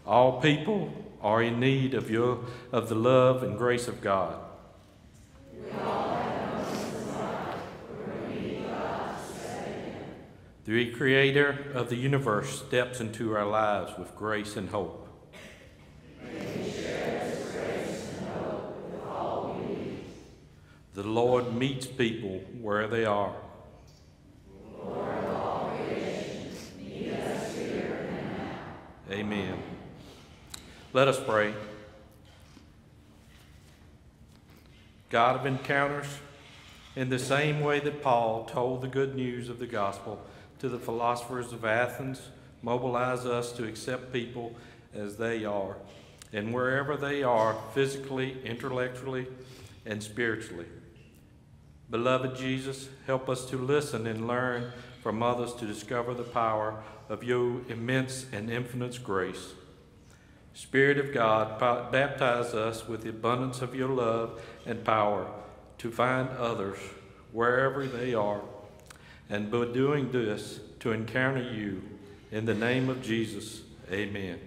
All people are in need of the love and grace of God. We all have moments in life where we need God to step in. The Creator of the universe steps into our lives with grace and hope. May we share His grace and hope with all we need. The Lord meets people where they are. Lord of all creation, meet us here and now. Amen. Let us pray. God of encounters, in the same way that Paul told the good news of the gospel to the philosophers of Athens, mobilize us to accept people as they are, and wherever they are, physically, intellectually, and spiritually. Beloved Jesus, help us to listen and learn from others to discover the power of your immense and infinite grace. Spirit of God, baptize us with the abundance of your love and power to find others wherever they are, and by doing this, to encounter you. In the name of Jesus, amen.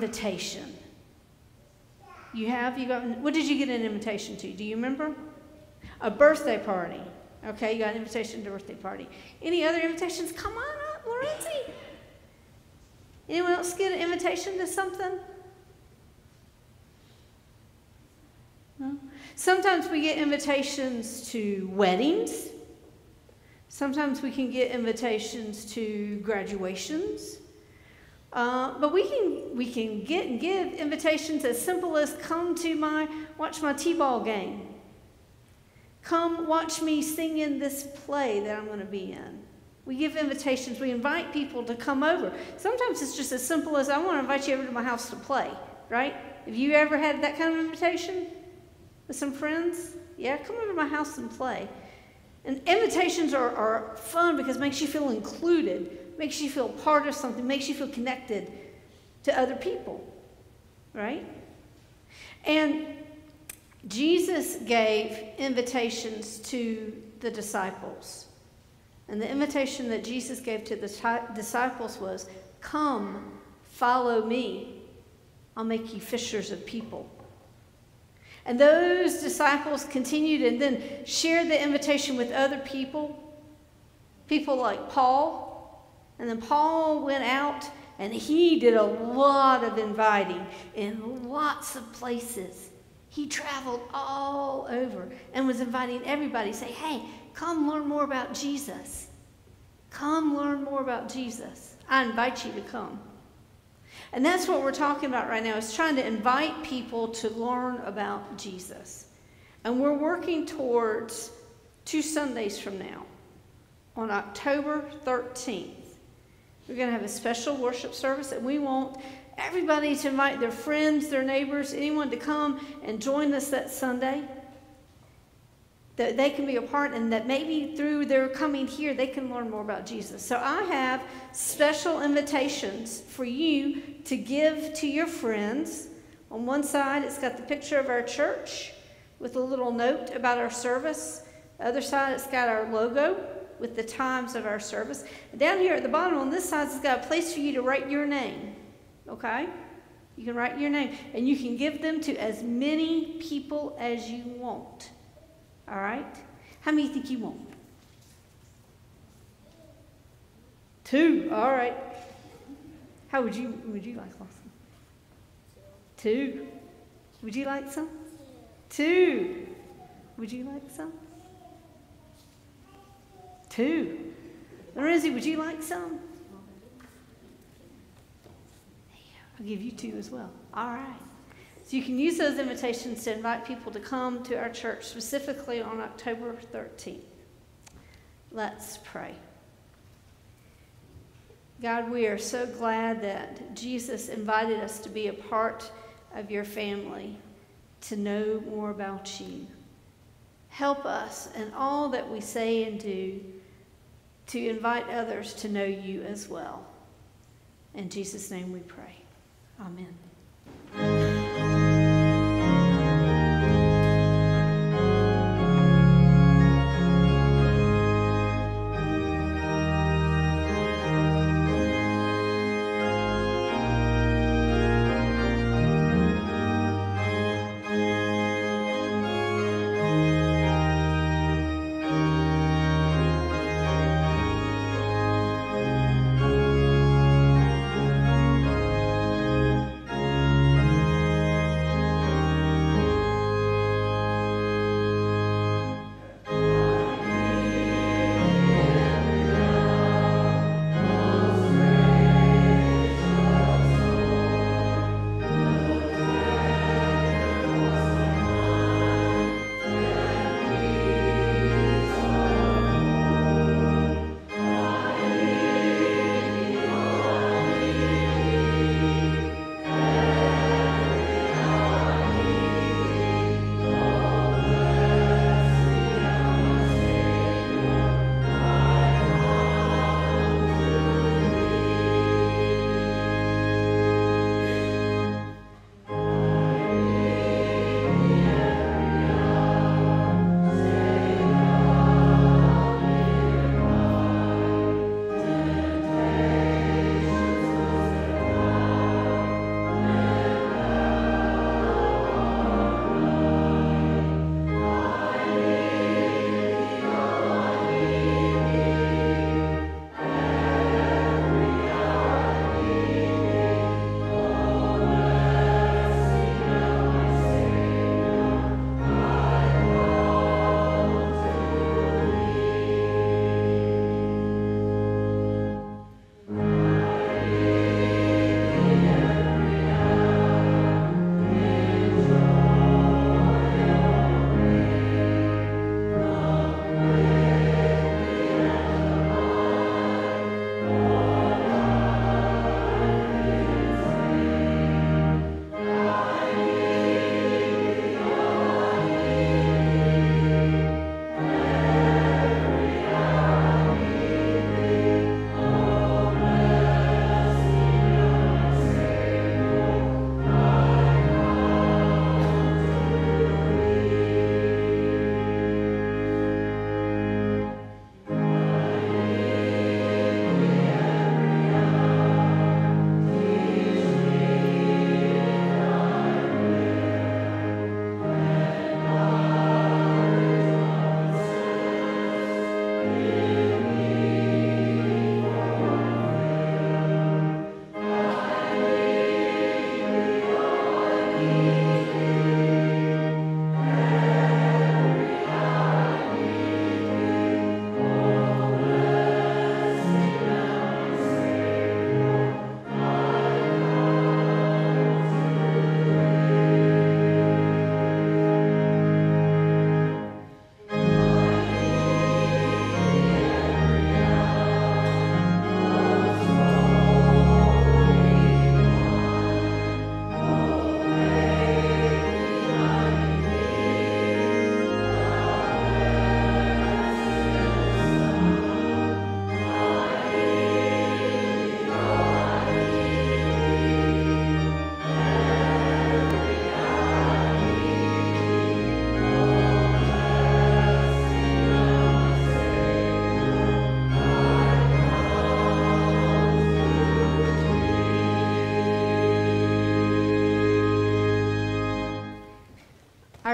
invitation. You have? You got? What did you get an invitation to? Do you remember? A birthday party. Okay, you got an invitation to a birthday party. Any other invitations? Come on up, Lorenzi. Anyone else get an invitation to something? No? Sometimes we get invitations to weddings. Sometimes we can get invitations to graduations. But we can get and give invitations as simple as come to watch my t-ball game. Come watch me sing in this play that I'm going to be in. We give invitations. We invite people to come over. Sometimes it's just as simple as I want to invite you over to my house to play, right? Have you ever had that kind of invitation with some friends? Yeah, come over to my house and play. And invitations are fun because it makes you feel included, makes you feel part of something, makes you feel connected to other people, right? And Jesus gave invitations to the disciples. And the invitation that Jesus gave to the disciples was, come, follow me. I'll make you fishers of people. And those disciples continued and then shared the invitation with other people like Paul. And then Paul went out and he did a lot of inviting in lots of places. He traveled all over and was inviting everybody. Say, hey, come learn more about Jesus. Come learn more about Jesus. I invite you to come. And that's what we're talking about right now, is trying to invite people to learn about Jesus. And we're working towards 2 Sundays from now, on October 13th. We're going to have a special worship service, and we want everybody to invite their friends, their neighbors, anyone to come and join us that Sunday, that they can be a part, and that maybe through their coming here, they can learn more about Jesus. So I have special invitations for you to give to your friends. On one side, it's got the picture of our church with a little note about our service. The other side, it's got our logo with the times of our service. And down here at the bottom on this side, it's got a place for you to write your name. Okay? You can write your name, and you can give them to as many people as you want. All right? How many think you want? 2. All right. How would you like some? 2. Would you like some? 2. Would you like some? 2. Lorenzi, would you like some? I'll give you 2 as well. All right. So you can use those invitations to invite people to come to our church, specifically on October 13th. Let's pray. God, we are so glad that Jesus invited us to be a part of your family, to know more about you. Help us in all that we say and do to invite others to know you as well. In Jesus' name we pray. Amen.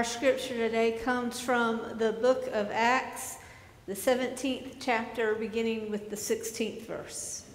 Our scripture today comes from the book of Acts, the 17th chapter, beginning with the 16th verse.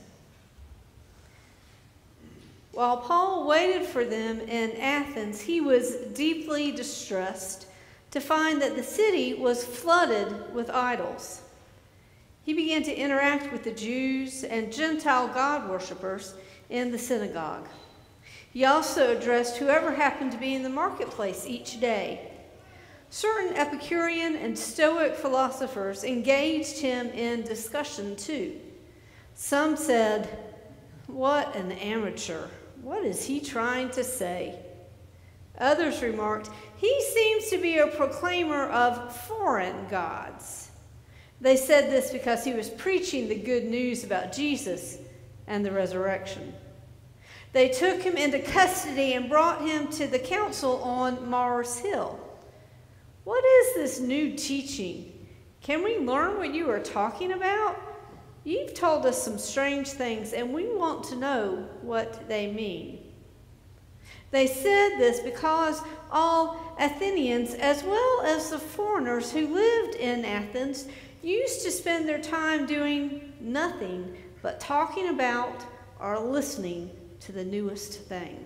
While Paul waited for them in Athens, he was deeply distressed to find that the city was flooded with idols. He began to interact with the Jews and Gentile God worshippers in the synagogue. He also addressed whoever happened to be in the marketplace each day. Certain Epicurean and Stoic philosophers engaged him in discussion too. Some said, "What an amateur! What is he trying to say?" Others remarked, "He seems to be a proclaimer of foreign gods." They said this because he was preaching the good news about Jesus and the resurrection. They took him into custody and brought him to the council on Mars Hill. "What is this new teaching? Can we learn what you are talking about? You've told us some strange things, and we want to know what they mean." They said this because all Athenians, as well as the foreigners who lived in Athens, used to spend their time doing nothing but talking about or listening to the newest thing.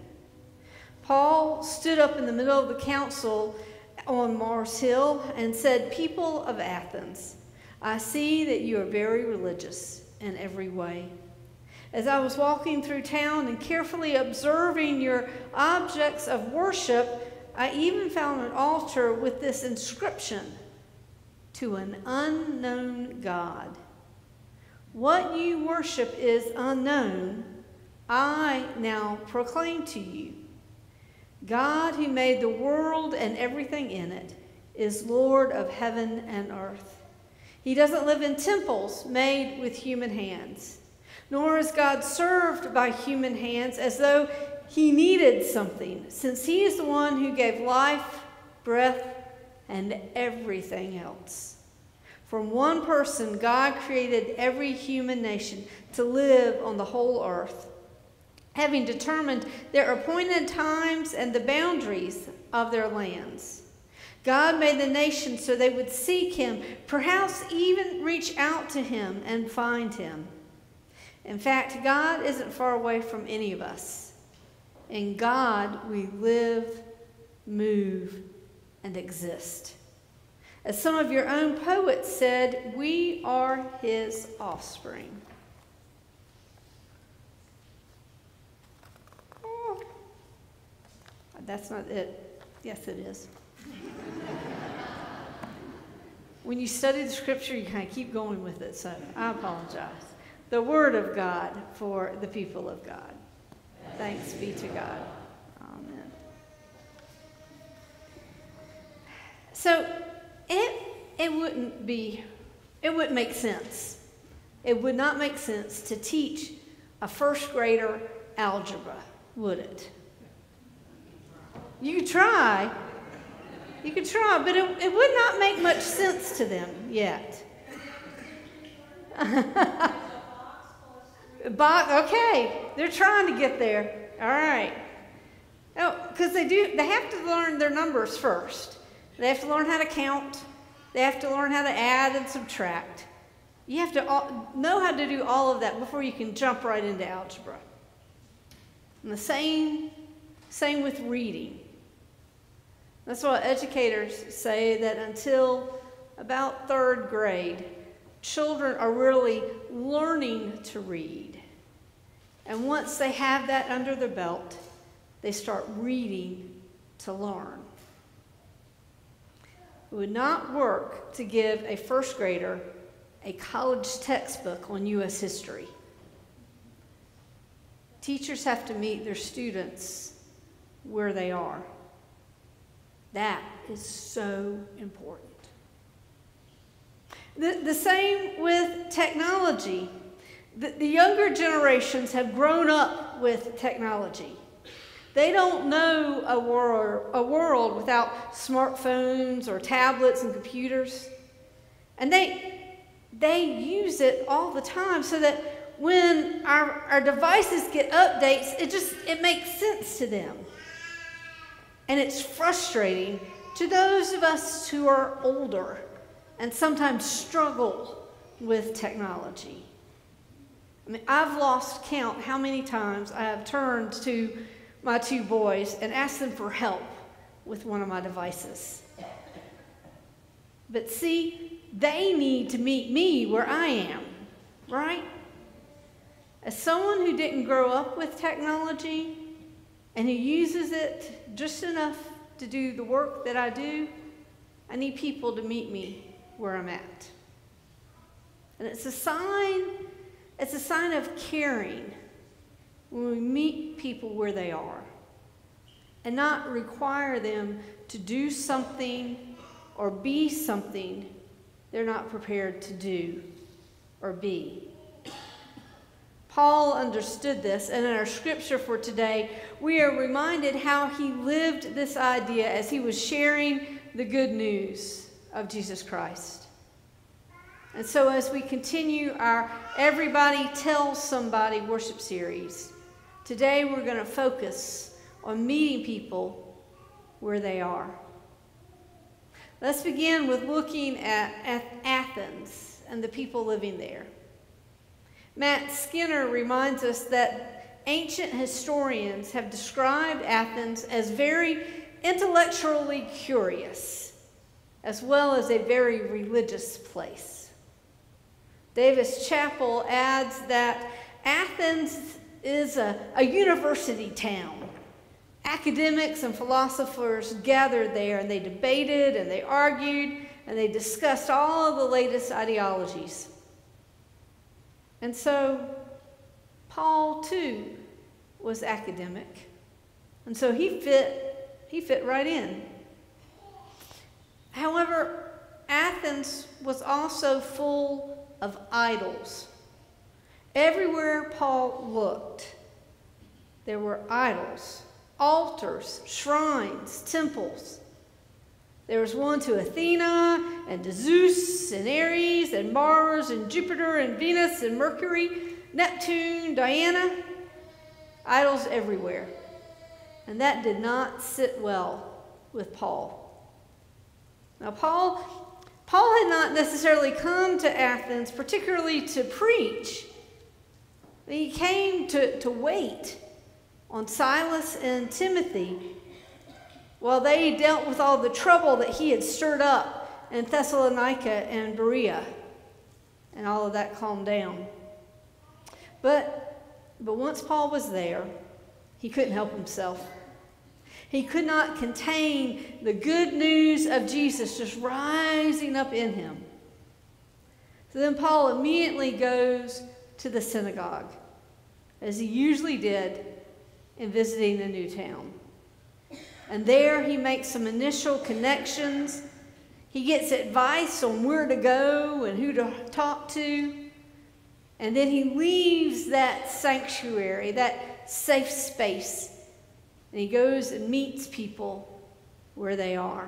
Paul stood up in the middle of the council on Mars Hill and said, "People of Athens, I see that you are very religious in every way. As I was walking through town and carefully observing your objects of worship, I even found an altar with this inscription, 'To an unknown God.' What you worship is unknown. I now proclaim to you. God, who made the world and everything in it, is Lord of heaven and earth. He doesn't live in temples made with human hands, nor is God served by human hands as though he needed something, since he is the one who gave life, breath, and everything else. From one person, God created every human nation to live on the whole earth, having determined their appointed times and the boundaries of their lands. God made the nations so they would seek him, perhaps even reach out to him and find him. In fact, God isn't far away from any of us. In God, we live, move, and exist. As some of your own poets said, we are his offspring." Oh, that's not it. Yes, it is. When you study the scripture, you kind of keep going with it, so I apologize. The word of God for the people of God. Thanks be to God. Amen. So it wouldn't make sense. It would not make sense to teach a first grader algebra, would it? You could try, but it would not make much sense to them yet. Okay, they're trying to get there. All right. Oh, because they have to learn their numbers first. They have to learn how to count. They have to learn how to add and subtract. You have to know how to do all of that before you can jump right into algebra. And the same with reading. That's why educators say that until about 3rd grade, children are really learning to read. And once they have that under their belt, they start reading to learn. It would not work to give a first grader a college textbook on U.S. history. Teachers have to meet their students where they are. That is so important. The same with technology. The younger generations have grown up with technology. They don't know a world without smartphones or tablets and computers. And they use it all the time, so that when our devices get updates, it makes sense to them. And it's frustrating to those of us who are older and sometimes struggle with technology. I mean, I've lost count how many times I have turned to my two boys and asked them for help with one of my devices. But see, they need to meet me where I am, right? As someone who didn't grow up with technology and who uses it just enough to do the work that I do, I need people to meet me where I'm at. And it's a sign of caring when we meet people where they are and not require them to do something or be something they're not prepared to do or be. Paul understood this, and in our scripture for today, we are reminded how he lived this idea as he was sharing the good news of Jesus Christ. And so as we continue our Everybody Tell Somebody worship series, today we're going to focus on meeting people where they are. Let's begin with looking at Athens and the people living there. Matt Skinner reminds us that ancient historians have described Athens as very intellectually curious, as well as a very religious place. Davis Chappell adds that Athens is a university town. Academics and philosophers gathered there, and they debated, and they argued, and they discussed all of the latest ideologies. And so Paul, too, was academic. And so he fit right in. However, Athens was also full of idols. Everywhere Paul looked, there were idols, altars, shrines, temples. There was one to Athena, and to Zeus, and Ares, and Mars, and Jupiter, and Venus, and Mercury, Neptune, Diana. Idols everywhere. And that did not sit well with Paul. Now, Paul had not necessarily come to Athens particularly to preach. He came to wait on Silas and Timothy while they dealt with all the trouble that he had stirred up in Thessalonica and Berea, and all of that calmed down. But once Paul was there, he couldn't help himself. He could not contain the good news of Jesus just rising up in him. So then Paul immediately goes to the synagogue, as he usually did in visiting a new town. And there he makes some initial connections. He gets advice on where to go and who to talk to. And then he leaves that sanctuary, that safe space, and he goes and meets people where they are.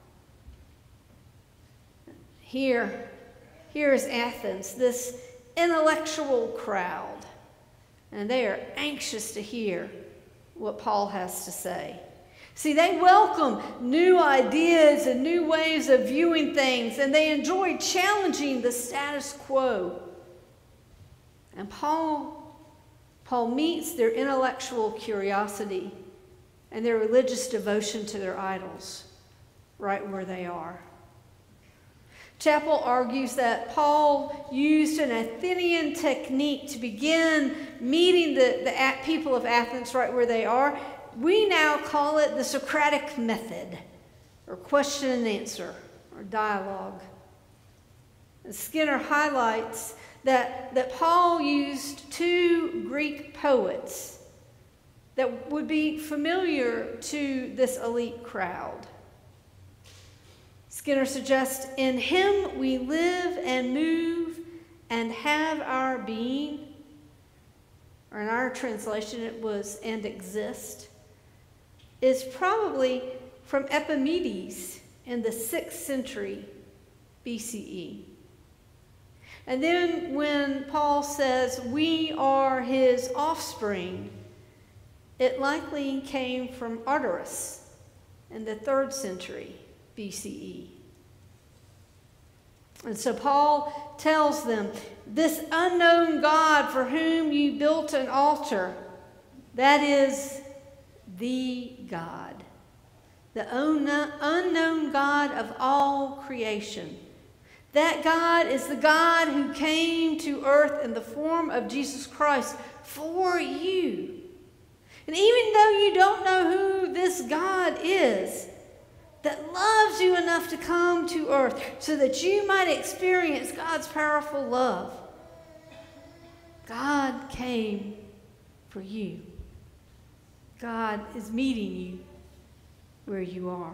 Here is Athens, this intellectual crowd, and they are anxious to hear what Paul has to say. See, they welcome new ideas and new ways of viewing things, and they enjoy challenging the status quo. And Paul meets their intellectual curiosity and their religious devotion to their idols right where they are. Chappell argues that Paul used an Athenian technique to begin meeting the people of Athens right where they are. We now call it the Socratic method, or question and answer, or dialogue. And Skinner highlights that Paul used two Greek poets that would be familiar to this elite crowd. Skinner suggests, in him we live and move and have our being, or in our translation it was, and exist, is probably from Epimedes in the 6th century BCE. And then when Paul says we are his offspring, it likely came from Arterus in the 3rd century BCE. And so Paul tells them, this unknown God for whom you built an altar, that is the God, the unknown God of all creation. That God is the God who came to earth in the form of Jesus Christ for you. And even though you don't know who this God is, that loves you enough to come to earth so that you might experience God's powerful love, God came for you. God is meeting you where you are.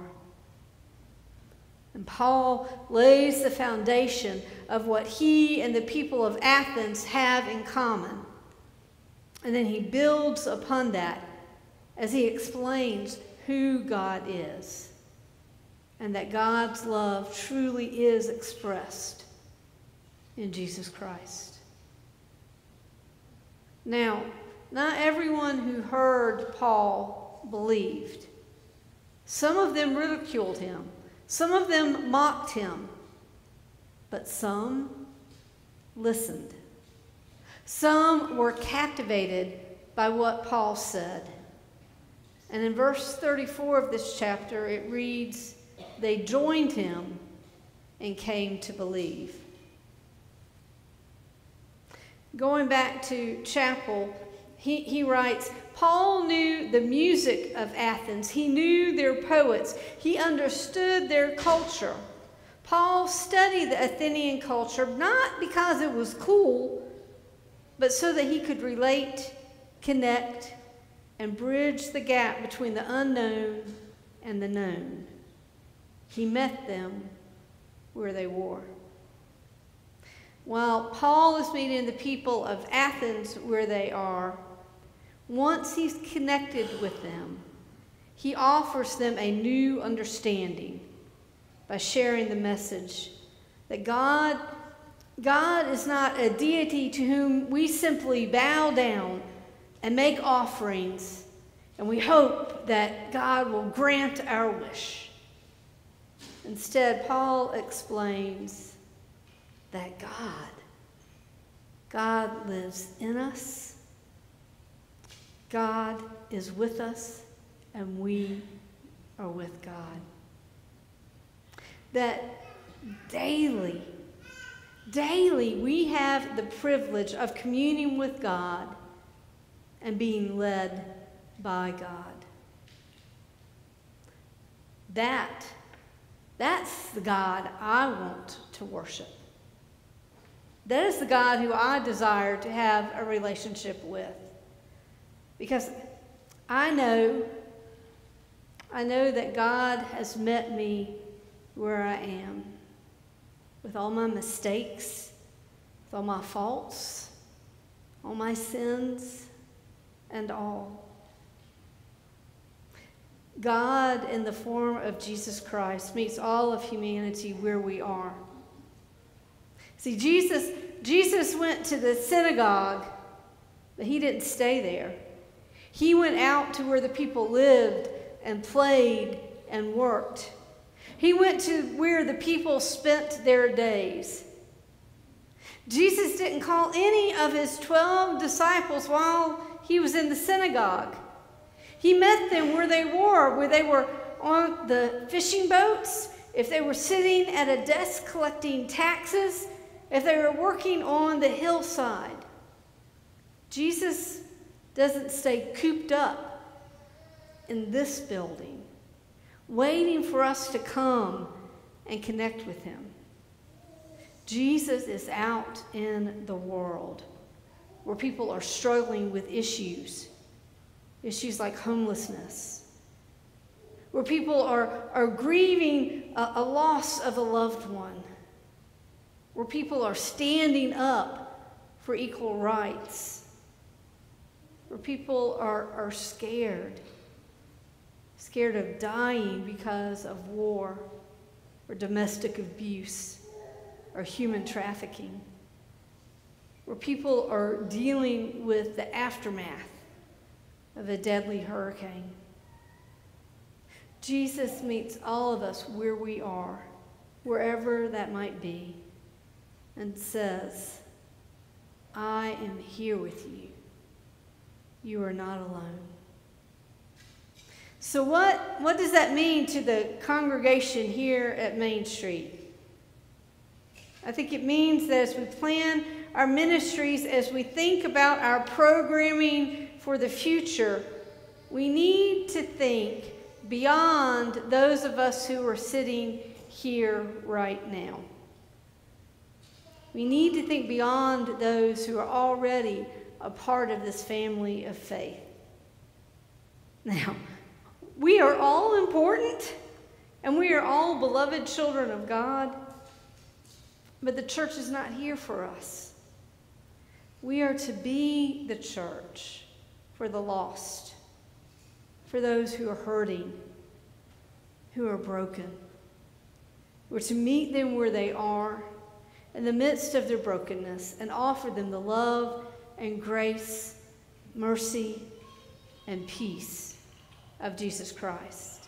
And Paul lays the foundation of what he and the people of Athens have in common. And then he builds upon that as he explains who God is, and that God's love truly is expressed in Jesus Christ. Now, not everyone who heard Paul believed. Some of them ridiculed him. Some of them mocked him. But some listened. Some were captivated by what Paul said. And in verse 34 of this chapter, it reads, they joined him and came to believe. Going back to Chapel, he writes, Paul knew the music of Athens. He knew their poets. He understood their culture. Paul studied the Athenian culture not because it was cool, but so that he could relate, connect, and bridge the gap between the unknown and the known. He met them where they were. While Paul is meeting the people of Athens where they are, once he's connected with them, he offers them a new understanding by sharing the message that God is not a deity to whom we simply bow down and make offerings, and we hope that God will grant our wish. Instead, Paul explains that God lives in us. God is with us, and we are with God. That daily we have the privilege of communing with God and being led by God. That's the God I want to worship. That is the God who I desire to have a relationship with. Because I know that God has met me where I am, with all my mistakes, with all my faults, all my sins, and all. God, in the form of Jesus Christ, meets all of humanity where we are. See, Jesus went to the synagogue, but he didn't stay there. He went out to where the people lived and played and worked. He went to where the people spent their days. Jesus didn't call any of his 12 disciples while he was in the synagogue. He met them where they were on the fishing boats, if they were sitting at a desk collecting taxes, if they were working on the hillside. Jesus doesn't stay cooped up in this building, waiting for us to come and connect with him. Jesus is out in the world where people are struggling with issues like homelessness, where people are grieving a loss of a loved one, where people are standing up for equal rights, where people are scared of dying because of war or domestic abuse or human trafficking, where people are dealing with the aftermath of a deadly hurricane. Jesus meets all of us where we are, wherever that might be, and says, I am here with you. You are not alone. So what does that mean to the congregation here at Main Street? I think it means that as we plan our ministries, as we think about our programming for the future, we need to think beyond those of us who are sitting here right now. We need to think beyond those who are already a part of this family of faith. Now, we are all important, and we are all beloved children of God, but the church is not here for us. We are to be the church for the lost, for those who are hurting, who are broken. We're to meet them where they are, in the midst of their brokenness, and offer them the love and grace, mercy, and peace of Jesus Christ.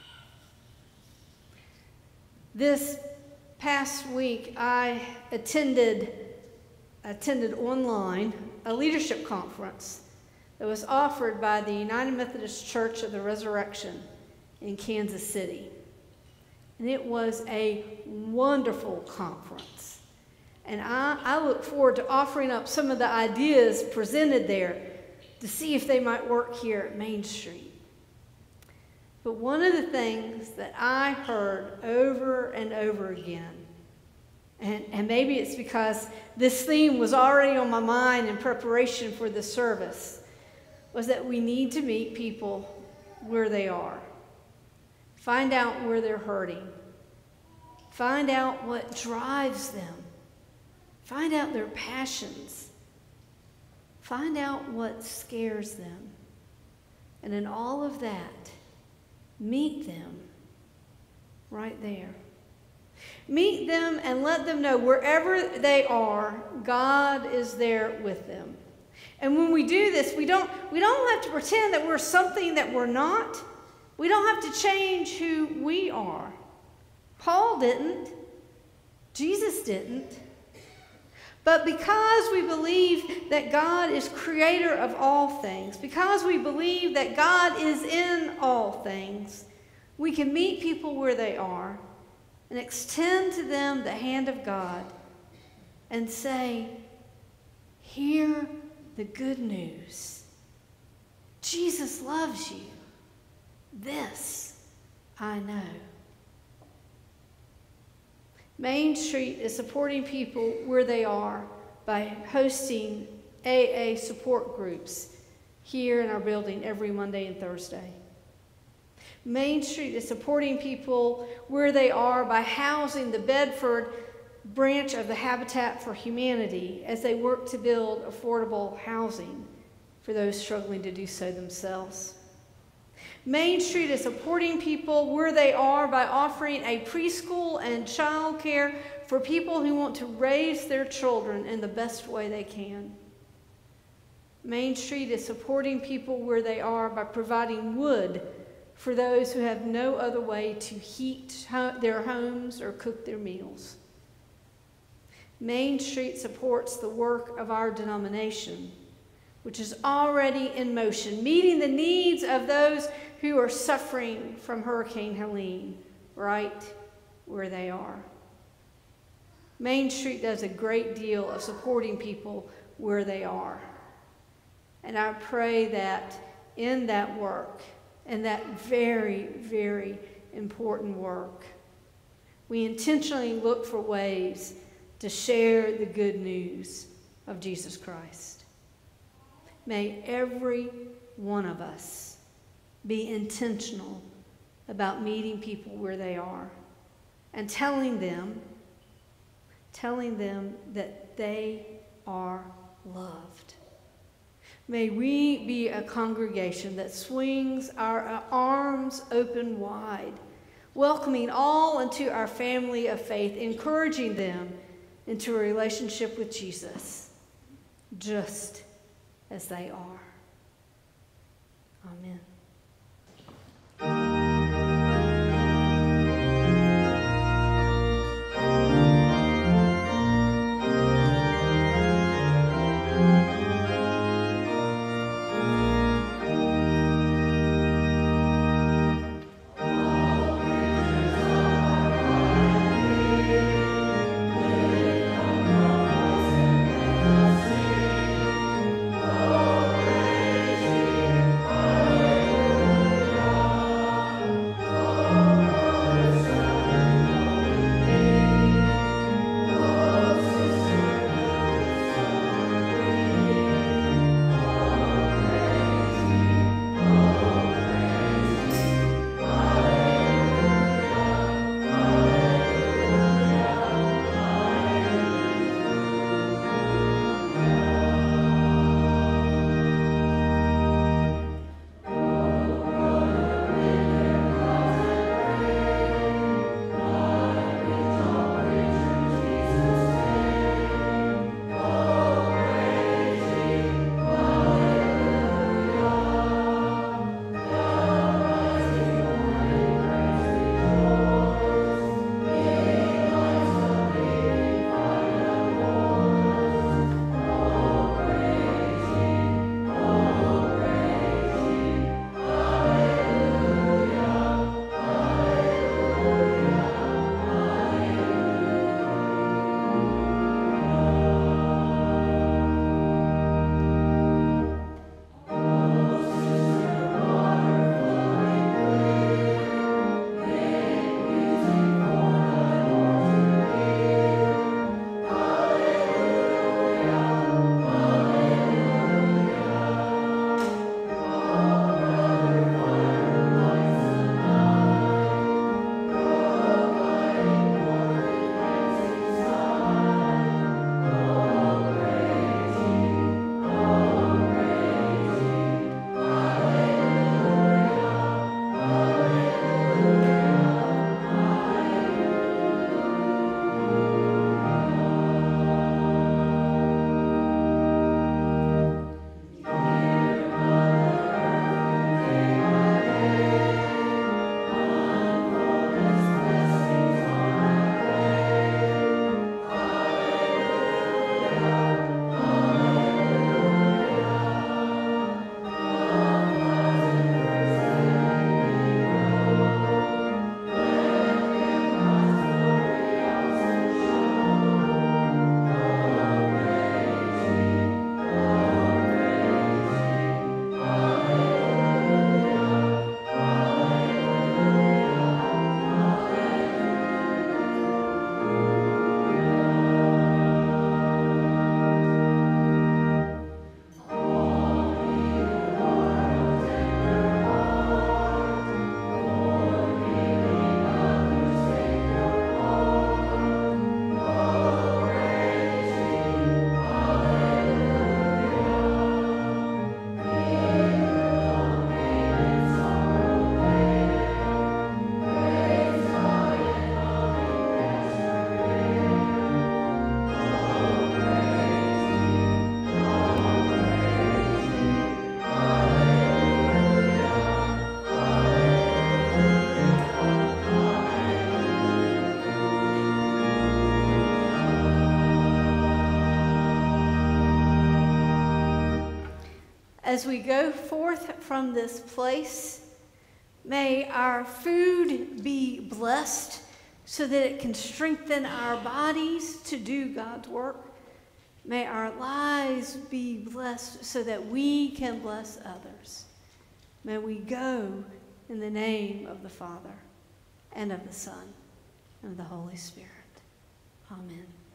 This past week, I attended online a leadership conference that was offered by the United Methodist Church of the Resurrection in Kansas City. And it was a wonderful conference. And I look forward to offering up some of the ideas presented there to see if they might work here at Main Street. But one of the things that I heard over and over again, and maybe it's because this theme was already on my mind in preparation for the service, was that we need to meet people where they are. Find out where they're hurting. Find out what drives them. Find out their passions. Find out what scares them. And in all of that, meet them right there. Meet them and let them know wherever they are, God is there with them. And when we do this, we don't have to pretend that we're something that we're not. We don't have to change who we are. Paul didn't. Jesus didn't. But because we believe that God is creator of all things, because we believe that God is in all things, we can meet people where they are and extend to them the hand of God and say, hear the good news. Jesus loves you. This I know. Main Street is supporting people where they are by hosting AA support groups here in our building every Monday and Thursday. Main Street is supporting people where they are by housing the Bedford branch of the Habitat for Humanity as they work to build affordable housing for those struggling to do so themselves. Main Street is supporting people where they are by offering a preschool and child care for people who want to raise their children in the best way they can. Main Street is supporting people where they are by providing wood for those who have no other way to heat their homes or cook their meals. Main Street supports the work of our denomination, which is already in motion, meeting the needs of those who are suffering from Hurricane Helene right where they are. Main Street does a great deal of supporting people where they are. And I pray that in that work, and that very, very important work, we intentionally look for ways to share the good news of Jesus Christ. May every one of us be intentional about meeting people where they are and telling them that they are loved. May we be a congregation that swings our arms open wide, welcoming all into our family of faith, encouraging them into a relationship with Jesus, just as they are. Amen. as we go forth from this place, may our food be blessed so that it can strengthen our bodies to do God's work. May our lives be blessed so that we can bless others. May we go in the name of the Father, and of the Son, and of the Holy Spirit. Amen.